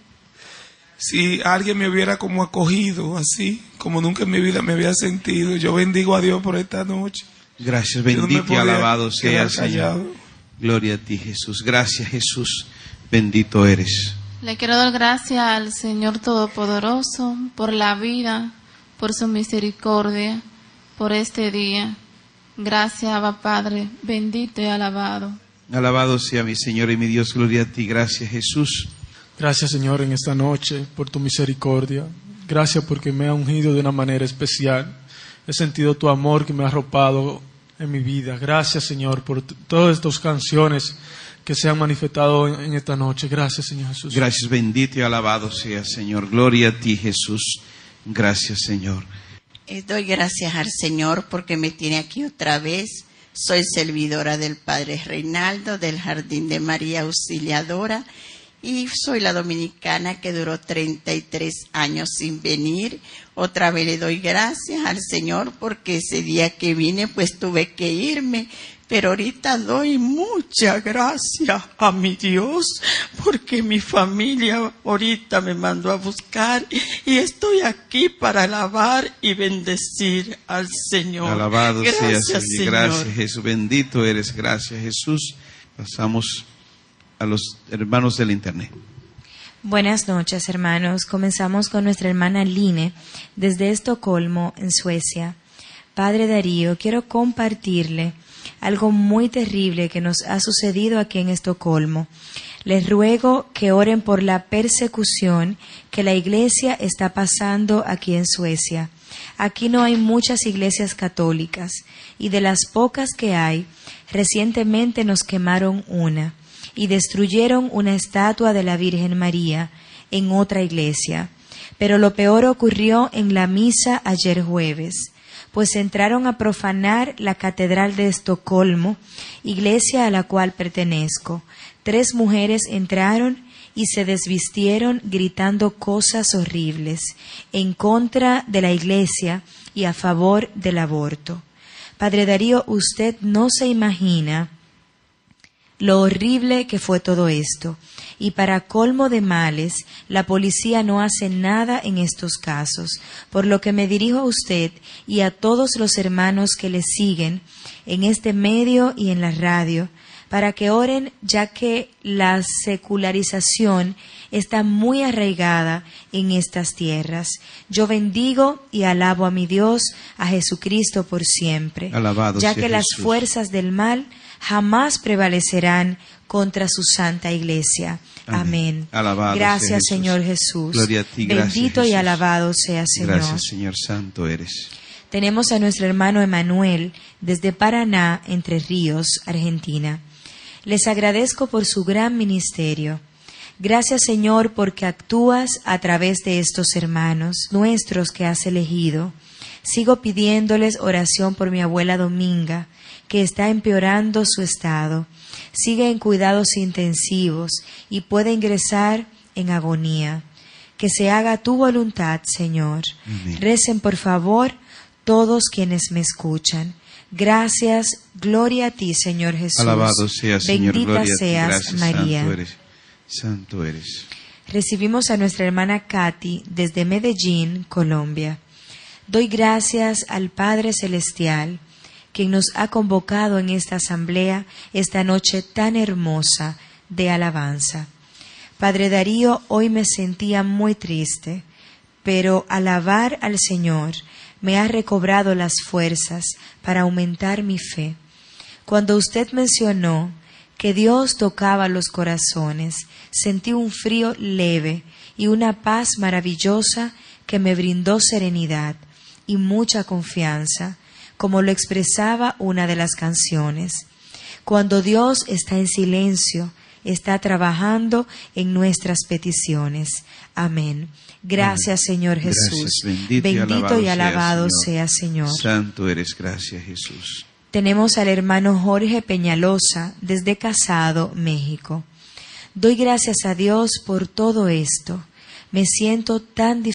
[SPEAKER 3] si alguien me hubiera como acogido así. Como nunca en mi vida me había sentido. Yo bendigo a Dios por esta noche.
[SPEAKER 1] Gracias, bendito y alabado sea el Señor. Gloria a ti, Jesús. Gracias, Jesús. Bendito eres.
[SPEAKER 4] Le quiero dar gracias al Señor Todopoderoso por la vida, por su misericordia, por este día. Gracias, Abba Padre, bendito y alabado.
[SPEAKER 1] Alabado sea mi Señor y mi Dios, gloria a ti. Gracias, Jesús.
[SPEAKER 5] Gracias, Señor, en esta noche por tu misericordia. Gracias porque me ha ungido de una manera especial. He sentido tu amor que me ha arropado en mi vida. Gracias, Señor, por t- todas estas canciones que se han manifestado en, en esta noche. Gracias, Señor Jesús.
[SPEAKER 1] Gracias, bendito y alabado sea, Señor. Gloria a ti, Jesús. Gracias, Señor.
[SPEAKER 6] Eh, doy gracias al Señor porque me tiene aquí otra vez. Soy servidora del Padre Reinaldo del Jardín de María Auxiliadora y soy la dominicana que duró treinta y tres años sin venir. Otra vez le doy gracias al Señor porque ese día que vine pues tuve que irme. Pero ahorita doy muchas gracias a mi Dios porque mi familia ahorita me mandó a buscar y estoy aquí para alabar y bendecir al Señor.
[SPEAKER 1] Alabado
[SPEAKER 6] gracias,
[SPEAKER 1] sea,
[SPEAKER 6] Señor.
[SPEAKER 1] Gracias, Jesús. Bendito eres. Gracias, Jesús. Pasamos a los hermanos del internet.
[SPEAKER 7] Buenas noches, hermanos. Comenzamos con nuestra hermana Line desde Estocolmo, en Suecia. Padre Darío, quiero compartirle algo muy terrible que nos ha sucedido aquí en Estocolmo. Les ruego que oren por la persecución que la iglesia está pasando aquí en Suecia. Aquí no hay muchas iglesias católicas y de las pocas que hay, recientemente nos quemaron una y destruyeron una estatua de la Virgen María en otra iglesia. Pero lo peor ocurrió en la misa ayer jueves, pues entraron a profanar la Catedral de Estocolmo, iglesia a la cual pertenezco. Tres mujeres entraron y se desvistieron gritando cosas horribles en contra de la iglesia y a favor del aborto. Padre Darío, usted no se imagina lo horrible que fue todo esto. Y para colmo de males, la policía no hace nada en estos casos, por lo que me dirijo a usted y a todos los hermanos que le siguen en este medio y en la radio, para que oren, ya que la secularización está muy arraigada en estas tierras. Yo bendigo y alabo a mi Dios, a Jesucristo por siempre,
[SPEAKER 1] Alabado
[SPEAKER 7] ya
[SPEAKER 1] sea
[SPEAKER 7] que las
[SPEAKER 1] Jesús.
[SPEAKER 7] fuerzas del mal jamás prevalecerán contra su santa iglesia. Amén.
[SPEAKER 1] Amén. Alabado sea
[SPEAKER 7] Gracias,
[SPEAKER 1] Jesús.
[SPEAKER 7] Señor Jesús.
[SPEAKER 1] Gloria a ti, gracias,
[SPEAKER 7] Bendito y
[SPEAKER 1] Jesús.
[SPEAKER 7] alabado sea, Señor.
[SPEAKER 1] Gracias, Señor, santo eres.
[SPEAKER 7] Tenemos a nuestro hermano Emanuel desde Paraná, Entre Ríos, Argentina. Les agradezco por su gran ministerio. Gracias, Señor, porque actúas a través de estos hermanos nuestros que has elegido. Sigo pidiéndoles oración por mi abuela Dominga, que está empeorando su estado. Sigue en cuidados intensivos y puede ingresar en agonía. Que se haga tu voluntad, Señor.
[SPEAKER 1] Amén.
[SPEAKER 7] Recen, por favor, todos quienes me escuchan. Gracias, gloria a ti, Señor Jesús.
[SPEAKER 1] Alabado sea, Señor,
[SPEAKER 7] Bendita
[SPEAKER 1] gloria a ti.
[SPEAKER 7] seas,
[SPEAKER 1] Gracias,
[SPEAKER 7] María.
[SPEAKER 1] santo eres. Santo eres.
[SPEAKER 7] Recibimos a nuestra hermana Katy desde Medellín, Colombia. Doy gracias al Padre Celestial, quien nos ha convocado en esta asamblea esta noche tan hermosa de alabanza. Padre Darío, hoy me sentía muy triste, pero alabar al Señor me ha recobrado las fuerzas para aumentar mi fe. Cuando usted mencionó que Dios tocaba los corazones, sentí un frío leve y una paz maravillosa que me brindó serenidad y mucha confianza, como lo expresaba una de las canciones. Cuando Dios está en silencio, está trabajando en nuestras peticiones. Amén. Gracias, Señor Jesús.
[SPEAKER 1] Gracias, bendito,
[SPEAKER 7] Bendito y alabado
[SPEAKER 1] sea,
[SPEAKER 7] sea, Señor.
[SPEAKER 1] Santo eres, gracias, Jesús.
[SPEAKER 7] Tenemos al hermano Jorge Peñalosa desde Casado, México. Doy gracias a Dios por todo esto. Me siento tan